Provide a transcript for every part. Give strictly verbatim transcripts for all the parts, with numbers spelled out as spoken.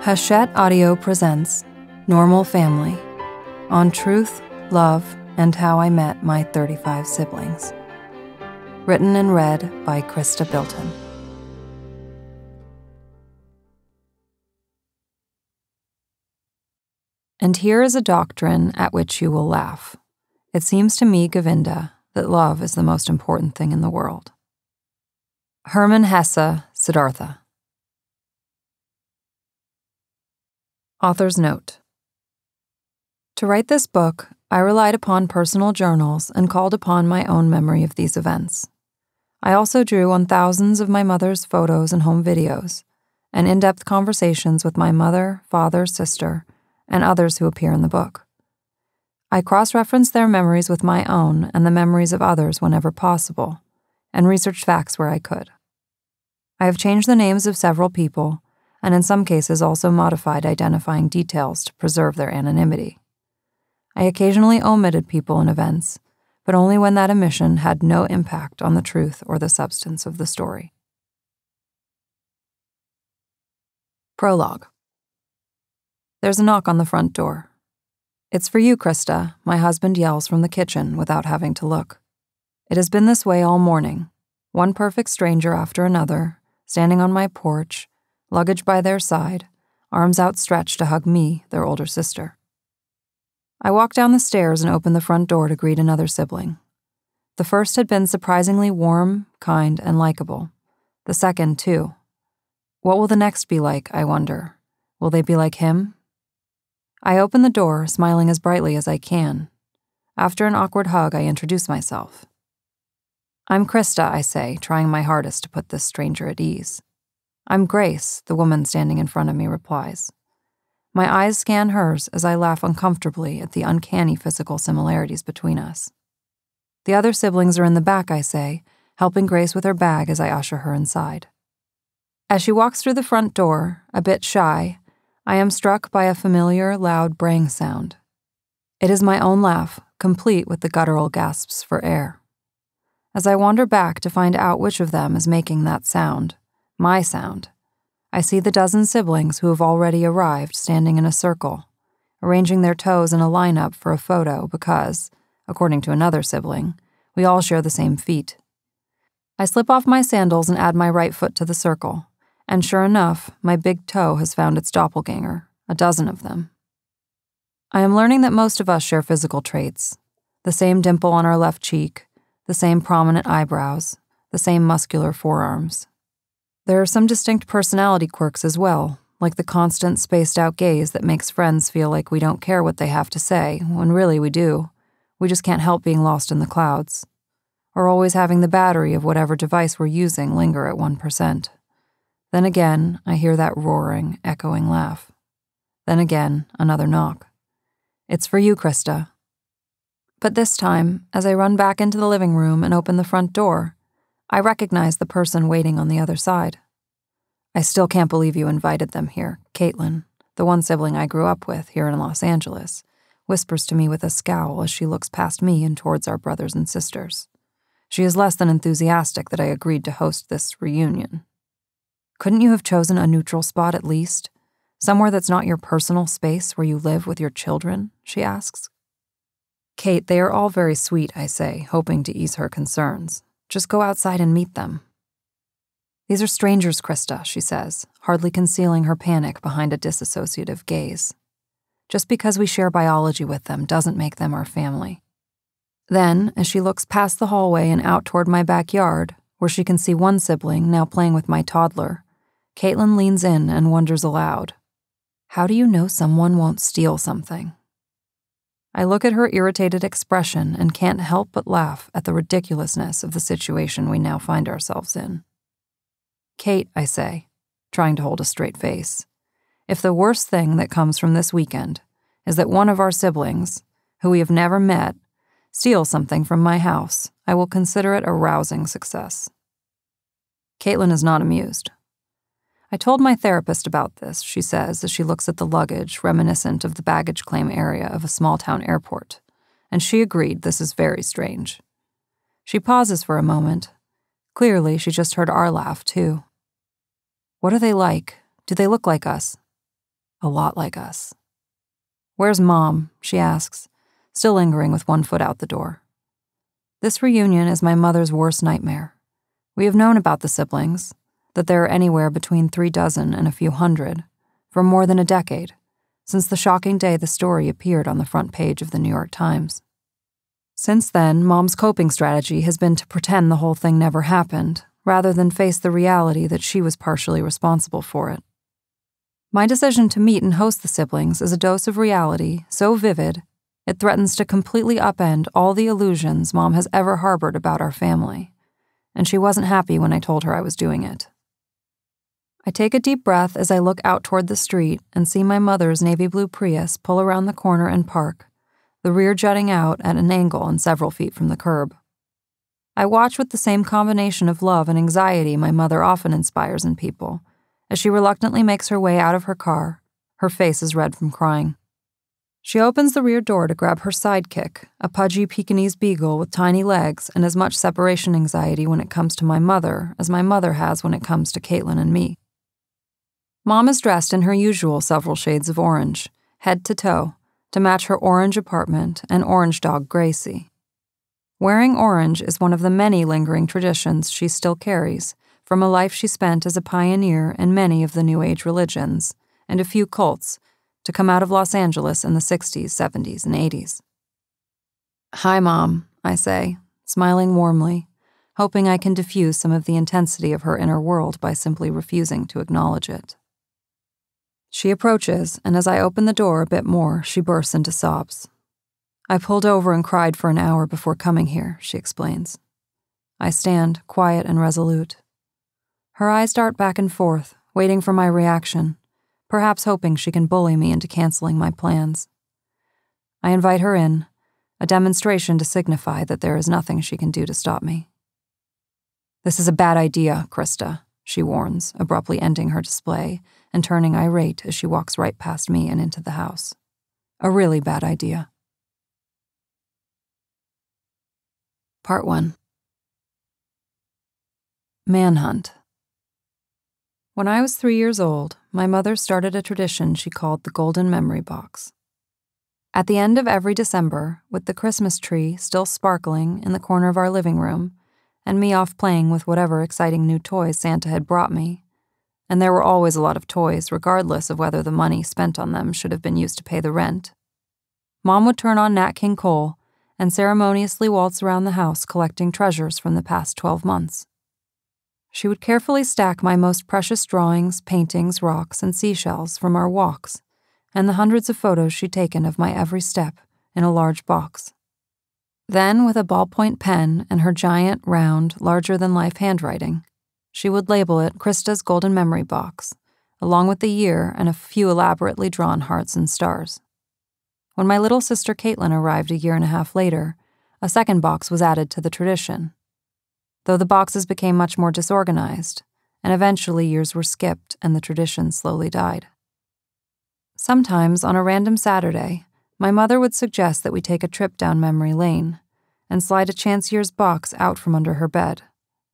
Hachette Audio presents Normal Family on Truth, Love, and How I Met My thirty-five Siblings. Written and read by Chrysta Bilton. And here is a doctrine at which you will laugh. It seems to me, Govinda, that love is the most important thing in the world. Hermann Hesse, Siddhartha. Author's note. To write this book, I relied upon personal journals and called upon my own memory of these events. I also drew on thousands of my mother's photos and home videos, and in-depth conversations with my mother, father, sister, and others who appear in the book. I cross-referenced their memories with my own and the memories of others whenever possible, and researched facts where I could. I have changed the names of several people, and in some cases also modified identifying details to preserve their anonymity. I occasionally omitted people and events, but only when that omission had no impact on the truth or the substance of the story. Prologue. There's a knock on the front door. "It's for you, Chrysta," my husband yells from the kitchen without having to look. It has been this way all morning, one perfect stranger after another, standing on my porch, luggage by their side, arms outstretched to hug me, their older sister. I walked down the stairs and opened the front door to greet another sibling. The first had been surprisingly warm, kind, and likable. The second, too. What will the next be like, I wonder? Will they be like him? I open the door, smiling as brightly as I can. After an awkward hug, I introduce myself. "I'm Chrysta," I say, trying my hardest to put this stranger at ease. "I'm Grace," the woman standing in front of me replies. My eyes scan hers as I laugh uncomfortably at the uncanny physical similarities between us. "The other siblings are in the back," I say, helping Grace with her bag as I usher her inside. As she walks through the front door, a bit shy, I am struck by a familiar, loud braying sound. It is my own laugh, complete with the guttural gasps for air. As I wander back to find out which of them is making that sound, my sound, I see the dozen siblings who have already arrived standing in a circle, arranging their toes in a lineup for a photo because, according to another sibling, we all share the same feet. I slip off my sandals and add my right foot to the circle, and sure enough, my big toe has found its doppelganger, a dozen of them. I am learning that most of us share physical traits, the same dimple on our left cheek, the same prominent eyebrows, the same muscular forearms. There are some distinct personality quirks as well, like the constant spaced-out gaze that makes friends feel like we don't care what they have to say, when really we do. We just can't help being lost in the clouds. Or always having the battery of whatever device we're using linger at one percent. Then again, I hear that roaring, echoing laugh. Then again, another knock. "It's for you, Chrysta." But this time, as I run back into the living room and open the front door, I recognize the person waiting on the other side. "I still can't believe you invited them here," Caitlin, the one sibling I grew up with here in Los Angeles, whispers to me with a scowl as she looks past me and towards our brothers and sisters. She is less than enthusiastic that I agreed to host this reunion. "Couldn't you have chosen a neutral spot at least? Somewhere that's not your personal space where you live with your children?" she asks. "Kate, they are all very sweet," I say, hoping to ease her concerns. "Just go outside and meet them." "These are strangers, Chrysta," she says, hardly concealing her panic behind a disassociative gaze. "Just because we share biology with them doesn't make them our family." Then, as she looks past the hallway and out toward my backyard, where she can see one sibling now playing with my toddler, Caitlin leans in and wonders aloud, "How do you know someone won't steal something?" I look at her irritated expression and can't help but laugh at the ridiculousness of the situation we now find ourselves in. "Kate," I say, trying to hold a straight face, "if the worst thing that comes from this weekend is that one of our siblings, who we have never met, steals something from my house, I will consider it a rousing success." Caitlin is not amused. "I told my therapist about this," she says as she looks at the luggage reminiscent of the baggage claim area of a small-town airport, and she agreed this is very strange. She pauses for a moment. Clearly, she just heard our laugh, too. "What are they like? Do they look like us?" a lot like us. "Where's Mom?" she asks, still lingering with one foot out the door. This reunion is my mother's worst nightmare. We have known about the siblings, that there are anywhere between three dozen and a few hundred, for more than a decade, since the shocking day the story appeared on the front page of the New York Times. Since then, Mom's coping strategy has been to pretend the whole thing never happened, rather than face the reality that she was partially responsible for it. My decision to meet and host the siblings is a dose of reality so vivid, it threatens to completely upend all the illusions Mom has ever harbored about our family, and she wasn't happy when I told her I was doing it. I take a deep breath as I look out toward the street and see my mother's navy blue Prius pull around the corner and park, the rear jutting out at an angle and several feet from the curb. I watch with the same combination of love and anxiety my mother often inspires in people, as she reluctantly makes her way out of her car, her face is red from crying. She opens the rear door to grab her sidekick, a pudgy Pekingese beagle with tiny legs and as much separation anxiety when it comes to my mother as my mother has when it comes to Caitlin and me. Mom is dressed in her usual several shades of orange, head to toe, to match her orange apartment and orange dog Gracie. Wearing orange is one of the many lingering traditions she still carries from a life she spent as a pioneer in many of the New Age religions and a few cults to come out of Los Angeles in the sixties, seventies, and eighties. "Hi, Mom," I say, smiling warmly, hoping I can diffuse some of the intensity of her inner world by simply refusing to acknowledge it. She approaches, and as I open the door a bit more, she bursts into sobs. "I pulled over and cried for an hour before coming here," she explains. I stand, quiet and resolute. Her eyes dart back and forth, waiting for my reaction, perhaps hoping she can bully me into canceling my plans. I invite her in, a demonstration to signify that there is nothing she can do to stop me. "This is a bad idea, Chrysta," she warns, abruptly ending her display and turning irate as she walks right past me and into the house. A really bad idea. Part one. Manhunt. When I was three years old, my mother started a tradition she called the Golden Memory Box. At the end of every December, with the Christmas tree still sparkling in the corner of our living room, and me off playing with whatever exciting new toys Santa had brought me, and there were always a lot of toys regardless of whether the money spent on them should have been used to pay the rent, Mom would turn on Nat King Cole and ceremoniously waltz around the house collecting treasures from the past twelve months. She would carefully stack my most precious drawings, paintings, rocks, and seashells from our walks, and the hundreds of photos she'd taken of my every step in a large box. Then, with a ballpoint pen and her giant, round, larger-than-life handwriting, she would label it Chrysta's Golden Memory Box, along with the year and a few elaborately drawn hearts and stars. When my little sister Caitlin arrived a year and a half later, a second box was added to the tradition, though the boxes became much more disorganized, and eventually years were skipped and the tradition slowly died. Sometimes, on a random Saturday, my mother would suggest that we take a trip down memory lane and slide a chance year's box out from under her bed.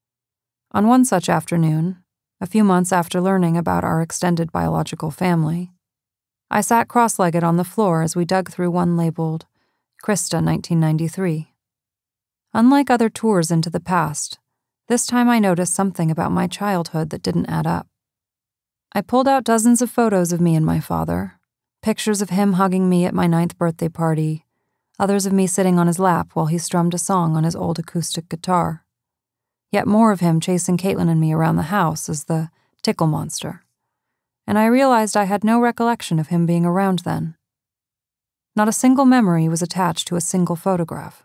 On one such afternoon, a few months after learning about our extended biological family, I sat cross-legged on the floor as we dug through one labeled Chrysta nineteen ninety-three. Unlike other tours into the past, this time I noticed something about my childhood that didn't add up. I pulled out dozens of photos of me and my father, pictures of him hugging me at my ninth birthday party, others of me sitting on his lap while he strummed a song on his old acoustic guitar, yet more of him chasing Caitlin and me around the house as the tickle monster, and I realized I had no recollection of him being around then. Not a single memory was attached to a single photograph.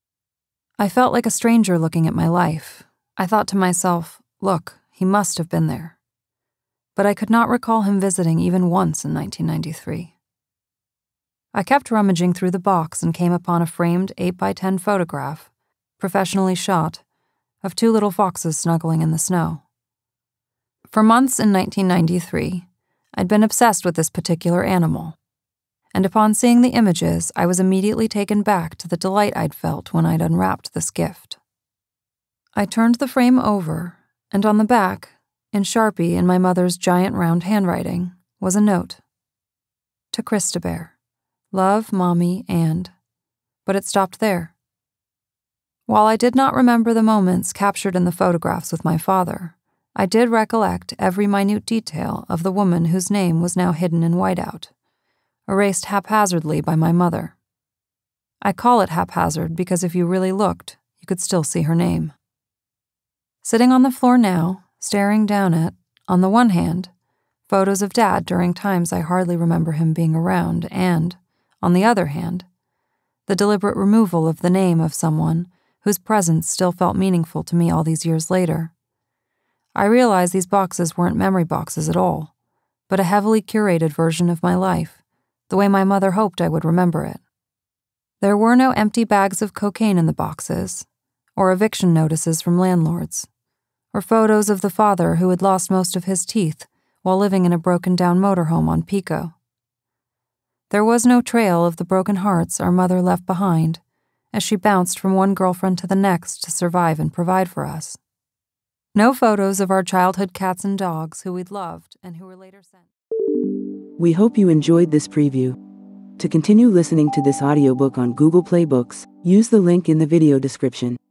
I felt like a stranger looking at my life. I thought to myself, look, he must have been there. But I could not recall him visiting even once in nineteen ninety-three. I kept rummaging through the box and came upon a framed eight by ten photograph, professionally shot, of two little foxes snuggling in the snow. For months in nineteen ninety-three, I'd been obsessed with this particular animal, and upon seeing the images, I was immediately taken back to the delight I'd felt when I'd unwrapped this gift. I turned the frame over, and on the back, in Sharpie in my mother's giant round handwriting, was a note. to Chrysta Bear. Love, Mommy, and... But it stopped there. While I did not remember the moments captured in the photographs with my father, I did recollect every minute detail of the woman whose name was now hidden in whiteout, erased haphazardly by my mother. I call it haphazard because if you really looked, you could still see her name. Sitting on the floor now, staring down at, on the one hand, photos of Dad during times I hardly remember him being around, and, on the other hand, the deliberate removal of the name of someone whose presence still felt meaningful to me all these years later. I realized these boxes weren't memory boxes at all, but a heavily curated version of my life, the way my mother hoped I would remember it. There were no empty bags of cocaine in the boxes, or eviction notices from landlords, or photos of the father who had lost most of his teeth while living in a broken-down motorhome on Pico. There was no trail of the broken hearts our mother left behind as she bounced from one girlfriend to the next to survive and provide for us. No photos of our childhood cats and dogs who we'd loved and who were later sent. We hope you enjoyed this preview. To continue listening to this audiobook on Google Play Books, use the link in the video description.